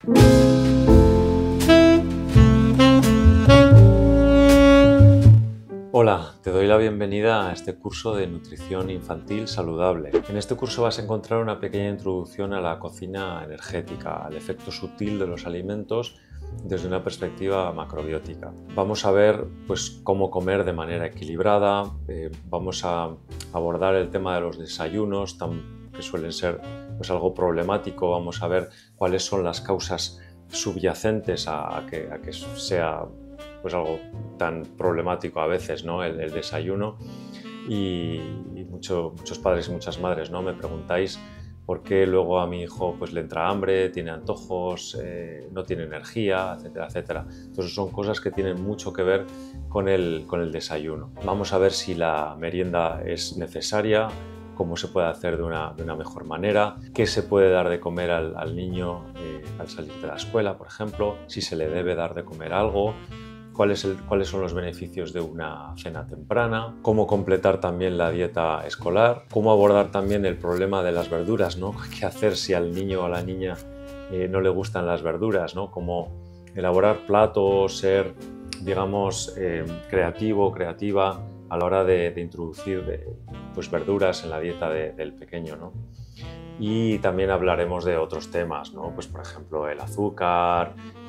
Hola, te doy la bienvenida a este curso de nutrición infantil saludable. En este curso vas a encontrar una pequeña introducción a la cocina energética, al efecto sutil de los alimentos desde una perspectiva macrobiótica. Vamos a ver cómo comer de manera equilibrada, vamos a abordar el tema de los desayunos, que suelen ser algo problemático. Vamos a ver cuáles son las causas subyacentes a que sea algo tan problemático a veces, ¿no? el desayuno. Y muchos padres y muchas madres, ¿no? Me preguntáis por qué luego a mi hijo le entra hambre, tiene antojos, no tiene energía, etcétera, etcétera. Entonces son cosas que tienen mucho que ver con el desayuno. Vamos a ver si la merienda es necesaria, cómo se puede hacer de una mejor manera, qué se puede dar de comer al niño al salir de la escuela, por ejemplo, si se le debe dar de comer algo, cuáles son los beneficios de una cena temprana, cómo completar también la dieta escolar, cómo abordar también el problema de las verduras, ¿no? ¿Qué hacer si al niño o a la niña no le gustan las verduras, ¿no? Cómo elaborar platos, ser, digamos, creativo, creativa a la hora de introducir verduras en la dieta del pequeño, ¿no? Y también hablaremos de otros temas, ¿no? Por ejemplo, el azúcar,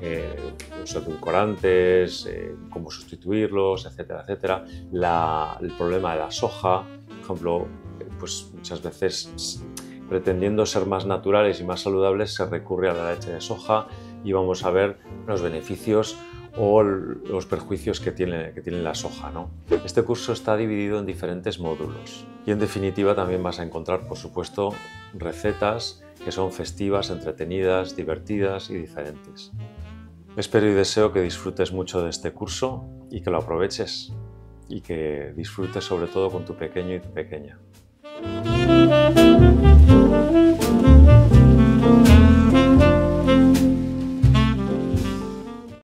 los edulcorantes, cómo sustituirlos, etcétera, etcétera. El problema de la soja, por ejemplo, muchas veces pretendiendo ser más naturales y más saludables se recurre a la leche de soja y vamos a ver los beneficios o los perjuicios que tiene la soja, ¿no? Este curso está dividido en diferentes módulos y en definitiva también vas a encontrar, por supuesto, recetas que son festivas, entretenidas, divertidas y diferentes. Espero y deseo que disfrutes mucho de este curso y que lo aproveches y que disfrutes sobre todo con tu pequeño y tu pequeña.